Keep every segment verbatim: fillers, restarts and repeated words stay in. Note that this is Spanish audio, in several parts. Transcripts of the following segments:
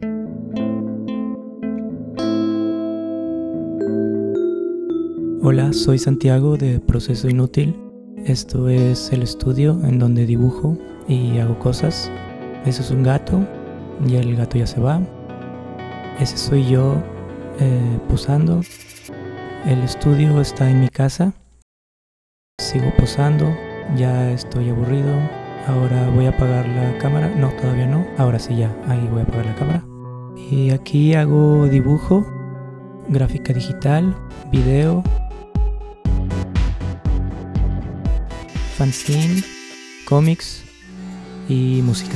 Hola, soy Santiago de Proceso Inútil. Esto es el estudio en donde dibujo y hago cosas. Ese es un gato y el gato ya se va. Ese soy yo eh, posando. El estudio está en mi casa. Sigo posando, ya estoy aburrido. Ahora voy a apagar la cámara. No, todavía no. Ahora sí ya, ahí voy a apagar la cámara. Y aquí hago dibujo, gráfica digital, video, fanzine, cómics y música.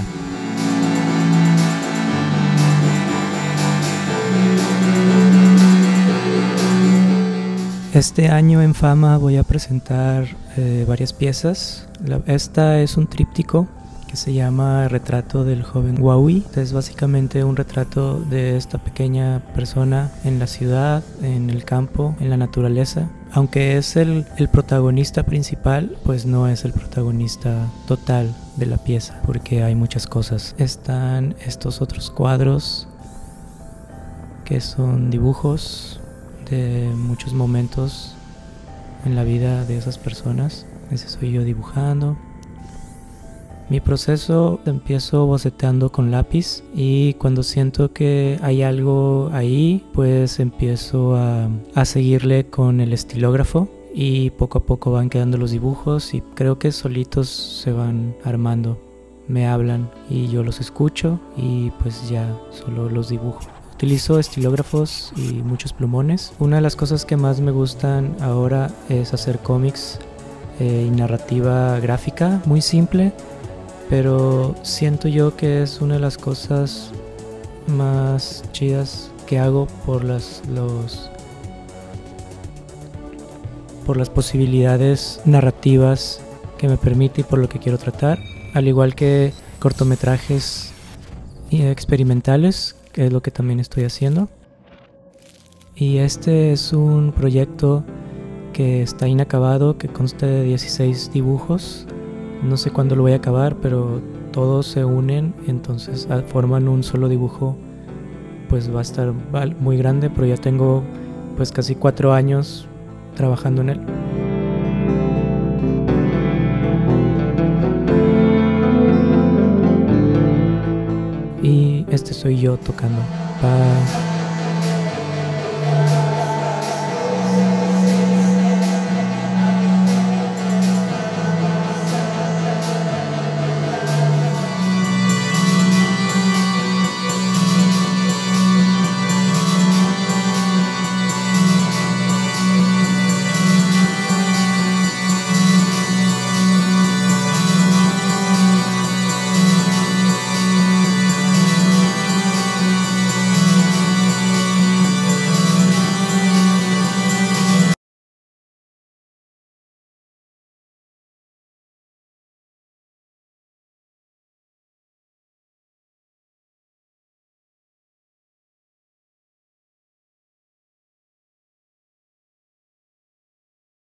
Este año en Fama voy a presentar eh, varias piezas. La, esta es un tríptico que se llama Retrato del joven Waui. Es básicamente un retrato de esta pequeña persona en la ciudad, en el campo, en la naturaleza. Aunque es el, el protagonista principal, pues no es el protagonista total de la pieza, porque hay muchas cosas. Están estos otros cuadros que son dibujos de muchos momentos en la vida de esas personas. Ese soy yo dibujando. Mi proceso empiezo boceteando con lápiz y cuando siento que hay algo ahí, pues empiezo a, a seguirle con el estilógrafo y poco a poco van quedando los dibujos y creo que solitos se van armando. Me hablan y yo los escucho y pues ya solo los dibujo. Utilizo estilógrafos y muchos plumones. Una de las cosas que más me gustan ahora es hacer cómics eh, y narrativa gráfica, muy simple, pero siento yo que es una de las cosas más chidas que hago por las, los, por las posibilidades narrativas que me permite y por lo que quiero tratar, al igual que cortometrajes experimentales, que es lo que también estoy haciendo. Y este es un proyecto que está inacabado, que consta de dieciséis dibujos. No sé cuándo lo voy a acabar, pero todos se unen, entonces forman un solo dibujo. Pues va a estar muy grande, pero ya tengo pues casi cuatro años trabajando en él. Y este soy yo tocando. Bye.